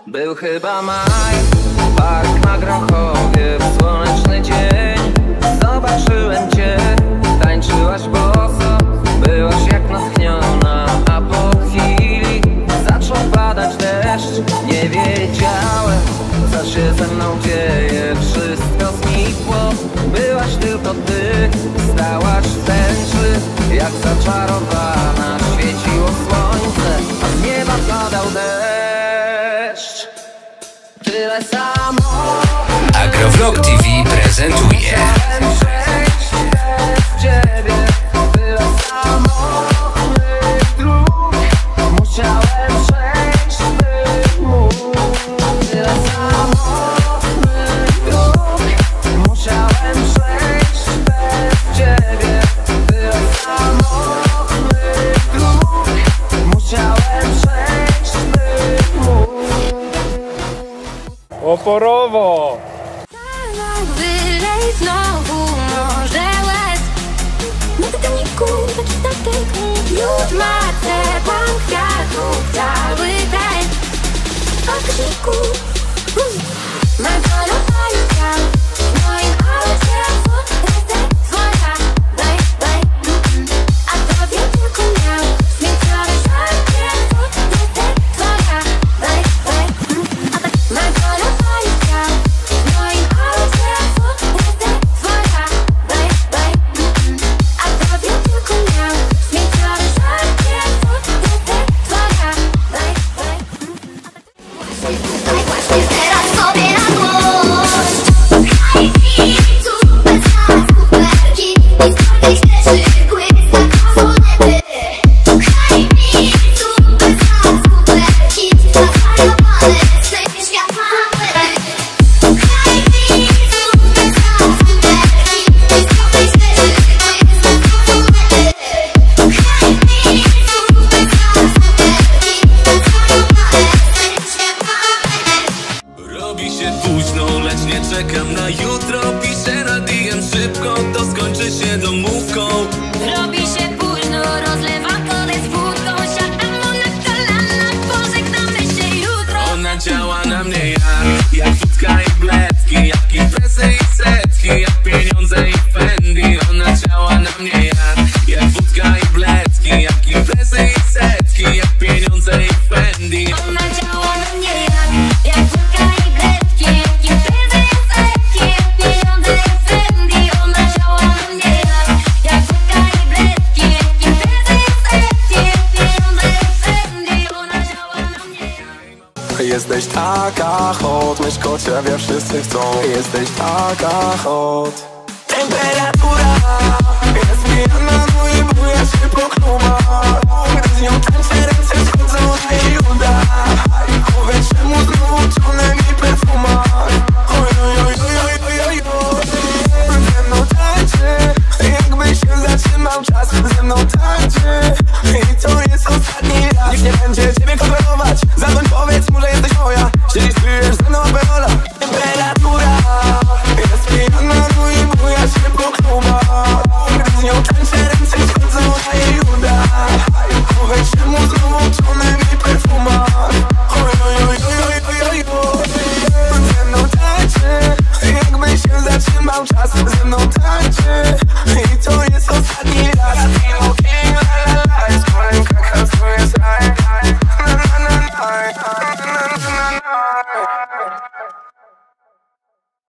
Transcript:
Był chyba maj, park na Grochowie, w słoneczny dzień zobaczyłem cię. Tańczyłaś boso, byłaś jak natchniona, a po chwili zaczął padać deszcz. Nie wiedziałem, co się ze mną dzieje, wszystko znikło. Byłaś tylko ty, stałaś w tęczy, jak zaczarowana. Świeciło słońce, a z nieba padał deszcz. Tyle samo Agrovlog TV prezentuje ciebie, tyle samotnych dróg musiałem przejść, by mógł. Tyle samotnych dróg musiałem przejść bez ciebie. Tyle samotnych dróg musiałem przejść, by mógł. Oporowo! Wylej znowu może łez. Na Titaniku taki statek. Lód ma tepłam kwiatów cały ten. W bagażniku mam kolor palica. W moim aucie jestem twoja. Baj, baj, a tobie tylko miał śmieciowe szarpie. Jestem twoja. Baj, baj, a tak mam kolor palica. W moim aucie jestem twoja. Baj, baj, a tobie tylko miał śmieciowe szarpie. Jestem twoja. Baj, baj, daj właśnie teraz sobie na złość. Hej, tu bez nas kuperki i z każdej rzeczy błyska kosmonety. Hej, tu bez nas kuperki zazajowane z tej światła płyty. Hej, tu bez nas kuperki i z każdej rzeczy błyska kosmonety. Hej, tu bez nas kuperki zazajowane z tej światła płyty. Robi się późno, lecz nie czekam na jutro. Piszę na DM szybko, to skończy się domówką. Robi się późno, rozlewam kolej z wódką. Siadam mu na kolana, pożegnamy się jutro. Ona działa na mnie jak wódka i bledki, jak imprezy i setki, jak pieniądze i Fendi. Ona działa na mnie jak wódka i bledki, jak imprezy i setki, jak pieniądze i Fendi. Ona działa na mnie jak wódka i bledki, jak imprezy i setki, jak pieniądze i Fendi. Ona działa na mnie jak wódka i bledki, jak imprezy i setki, jak pieniądze i Fendi. Ona działa na mnie. Jesteś taka hot, myszko ciebie wszyscy chcą. Jesteś taka hot. Temperatura jest pijana, no i buja się po klubach. Gdy z nią tańczę, ręce schodzą na jej udach. Powiedz czemu znowu tonę mi perfumach. Oj, oj, oj, oj, oj, oj, oj. Ze mną tańczy, jakby się zatrzymał czas. Ze mną tańczy i to jest ostatni raz. Nikt nie będzie ciebie kontrolować. Zadzwoń, powiedz mu, że jesteś moja. Siedzisz, pijesz ze mną aperola. Temperatura jest pijana, no i buja się po klubach. Gdy z nią tańczę, ręce schodzą na jej udach. Powiedz czemu znowu tonę mi perfumach. Oj, oj, oj, oj, oj, oj, oj. Ze mną tańczy, jakby się zatrzymał czas. Ze mną tańczy i to jest ostatni raz. King, la la la, jest w rękach, hasło jest raj. Na na na na, na na na na.